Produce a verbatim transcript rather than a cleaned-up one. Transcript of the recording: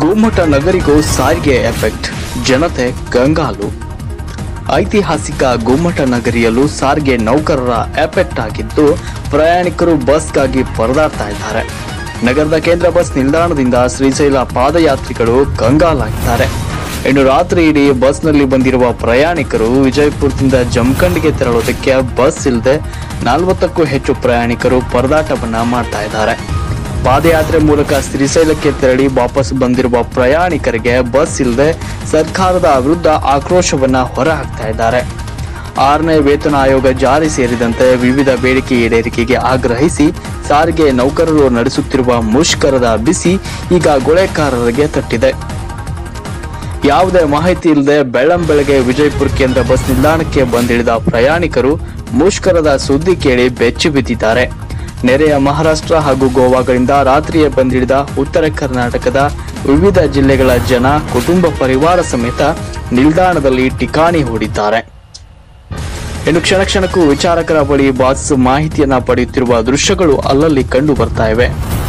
ಗುಮ್ಮಟ ನಗರಿಗೂ ಸಾರಿಗೆ ಎಫೆಕ್ಟ್, ಜನತೆ ಕಂಗಾಲು. ಐತಿಹಾಸಿಕ ಗುಮ್ಮಟ ನಗರಿಯಲ್ಲೂ ಸಾರಿಗೆ ನೌಕರರ ಎಫೆಕ್ಟ್ ಆಗಿದ್ದು, ಪ್ರಯಾಣಿಕರು ಬಸ್ಗಾಗಿ ಪರದಾಡ್ತಾ ಇದ್ದಾರೆ. ನಗರದ ಕೇಂದ್ರ ಬಸ್ ನಿಲ್ದಾಣದಿಂದ ಶ್ರೀಶೈಲ ಪಾದಯಾತ್ರಿಗಳು ಕಂಗಾಲಾಗಿದ್ದಾರೆ. ಇನ್ನು ರಾತ್ರಿ ಇಡೀ ಬಸ್ನಲ್ಲಿ ಬಂದಿರುವ ಪ್ರಯಾಣಿಕರು ವಿಜಯಪುರದಿಂದ ಜಮಖಂಡಿಗೆ ತೆರಳೋದಕ್ಕೆ ಬಸ್ ಇಲ್ಲದೆ ನಲವತ್ತಕ್ಕೂ ಹೆಚ್ಚು ಪ್ರಯಾಣಿಕರು ಪರದಾಟವನ್ನ ಮಾಡ್ತಾ ಇದ್ದಾರೆ. ಪಾದಯಾತ್ರೆ ಮೂಲಕ ಶ್ರೀಶೈಲಕ್ಕೆ ತೆರಳಿ ವಾಪಸ್ ಬಂದಿರುವ ಪ್ರಯಾಣಿಕರಿಗೆ ಬಸ್ ಇಲ್ಲದೆ ಸರ್ಕಾರದ ವಿರುದ್ಧ ಆಕ್ರೋಶವನ್ನ ಹೊರಹಾಕ್ತಾ ಇದ್ದಾರೆ. ಆರನೇ ವೇತನ ಆಯೋಗ ಜಾರಿ ಸೇರಿದಂತೆ ವಿವಿಧ ಬೇಡಿಕೆ ಈಡೇರಿಕೆಗೆ ಆಗ್ರಹಿಸಿ ಸಾರಿಗೆ ನೌಕರರು ನಡೆಸುತ್ತಿರುವ ಮುಷ್ಕರದ ಬಿಸಿ ಈಗ ಗೊಳೆಕಾರರಿಗೆ ತಟ್ಟಿದೆ. ಯಾವುದೇ ಮಾಹಿತಿ ಇಲ್ಲದೆ ಬೆಳ್ಳಂಬೆಳಗ್ಗೆ ವಿಜಯಪುರ ಕೇಂದ್ರ ಬಸ್ ನಿಲ್ದಾಣಕ್ಕೆ ಬಂದಿಳಿದ ಪ್ರಯಾಣಿಕರು ಮುಷ್ಕರದ ಸುದ್ದಿ ಕೇಳಿ ಬೆಚ್ಚಿ ಬಿದ್ದಿದ್ದಾರೆ. ನೆರೆಯ ಮಹಾರಾಷ್ಟ್ರ ಹಾಗೂ ಗೋವಾಗಳಿಂದ ರಾತ್ರಿಯೇ ಬಂದಿಳಿದ ಉತ್ತರ ಕರ್ನಾಟಕದ ವಿವಿಧ ಜಿಲ್ಲೆಗಳ ಜನ ಕುಟುಂಬ ಪರಿವಾರ ಸಮೇತ ನಿಲ್ದಾಣದಲ್ಲಿ ಠಿಕಾಣಿ ಹೂಡಿದ್ದಾರೆ. ಇನ್ನು ಕ್ಷಣ ಕ್ಷಣಕ್ಕೂ ವಿಚಾರಕರ ಬಳಿ ಬಸ್ ಮಾಹಿತಿಯನ್ನ ಪಡೆಯುತ್ತಿರುವ ದೃಶ್ಯಗಳು ಅಲ್ಲಲ್ಲಿ ಕಂಡು ಬರ್ತಾ ಇವೆ.